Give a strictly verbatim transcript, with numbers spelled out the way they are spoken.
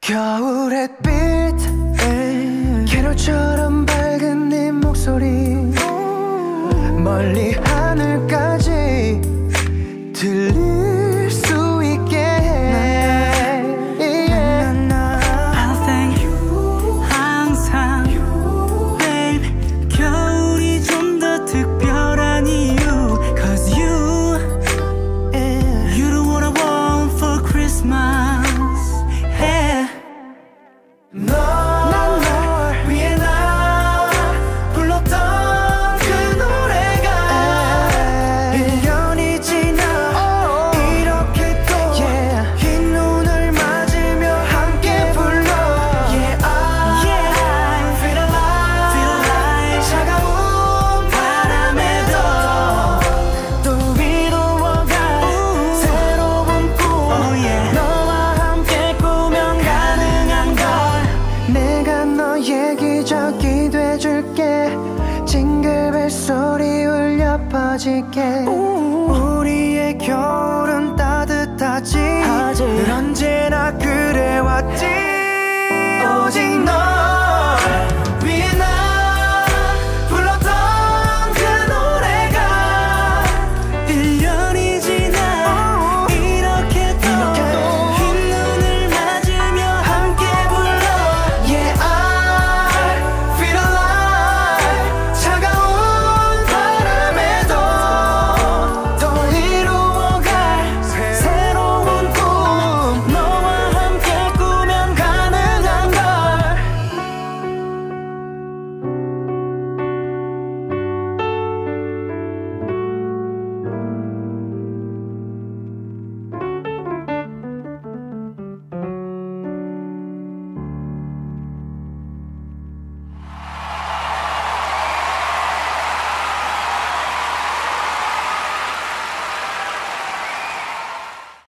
겨울 햇빛 캐롤처럼 밝은 네 목소리 멀리 하늘까지 들릴 수 있게 해. I thank you 항상 babe 겨울이 좀 더 특별한 이유 Cause you You're the one I want for Christmas yeah. 너 널 위해 나 불렀던 그 노래가 일 년이 지나 이렇게 또 흰 눈을 맞으며 함께 불러 Yeah I feel alive 차가운 바람에도 또 위로워가 새로운 꿈 너와 함께 꾸면 가능한 걸 내가 너의 기적이 돼줄게 징글벨 소리 울려 퍼지게 우리의 겨울은 따뜻하지 늘 언제나 그